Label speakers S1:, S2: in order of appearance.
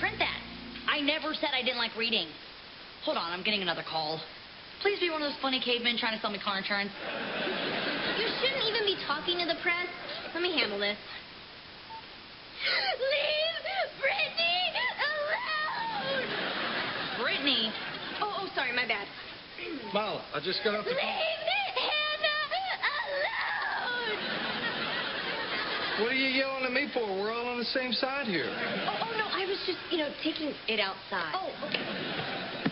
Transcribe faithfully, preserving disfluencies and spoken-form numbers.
S1: print that. I never said I didn't like reading. Hold on, I'm getting another call. Please be one of those funny cavemen trying to sell me car insurance.
S2: You shouldn't even be talking to the press. Let me handle this. Leave Brittany alone!
S1: Brittany?
S2: Oh, oh, sorry, my bad.
S3: Mala, I just got off the
S2: Leave Hannah alone!
S3: What are you yelling at me for? We're all on the same side here.
S2: Oh, oh, no, I was just, you know, taking it outside.
S1: Oh, okay.